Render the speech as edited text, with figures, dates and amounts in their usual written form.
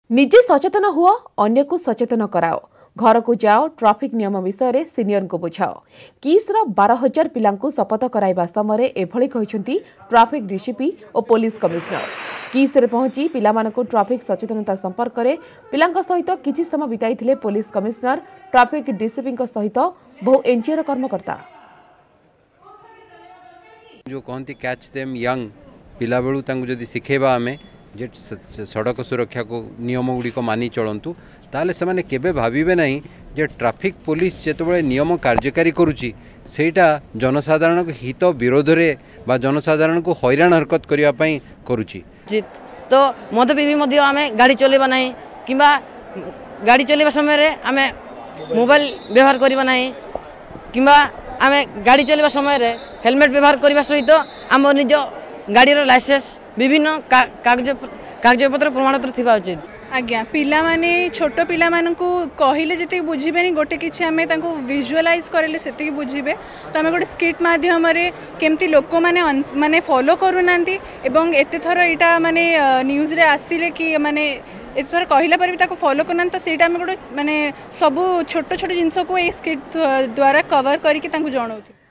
निजे सचेतन हुआ अन्य को सचेतन कराओ घर को जाओ ट्राफिक नियम विषय रे सीनियर को बुझाओ किस्र 12,000 पिलांकु शपथ कराइबा समय एभली कहिसंती ट्राफिक डीसीपी और पुलिस कमिश्नर किस्रे पहुंची पिलामानकु ट्राफिक सचेतनता संपर्क में पिलांक सहित किछि समय बिताइथिले पुलिस कमिश्नर ट्राफिक डीसीपी सहित बहु एनजीओ कर्मकर्ता जो कहती कैच देम यंग पिला बेलू जदि शिखेबा आमे जे सड़क सुरक्षा को नियम गुड़िक मानि चलतु ताले से माने केबे भाविबे नहीं जे ट्रैफिक पुलिस जेतबेले नियम कार्यकारी करुची सेटा जनसाधारण को हित विरोध रे बा जनसाधारण को हैरान हरकत करिया पई करुची तो मद पीबी मध्य आमे गाड़ी चलेबा नहीं किंबा गाड़ी चलेबा समय रे आमे मोबाइल व्यवहार करबा नहीं किंबा आमे गाड़ी चलेबा समय रे हेलमेट व्यवहार करबा सहित आम निज गाड़ीर लाइसेंस विभिन्न कागजपत्र प्रमाणपत्र थिबा उचित। आज्ञा पिला माने छोट पिला मानकु कहिले जते बुझिबेनी गोटे किछि आमे तांको विजुअलाइज करले सेति बुझिबे तो आमे गोटे स्किट माध्यम रे केमती लोक माने फॉलो करू नांती एवं एते थर एटा माने न्यूज रे आसीले कि माने एते थर कहिला पर भी ताको फॉलो करनान तो सेटा आमे गोटे माने सब छोट छोट जिंस को ए स्किट द्वारा कवर करी कि तांको जणाउथि।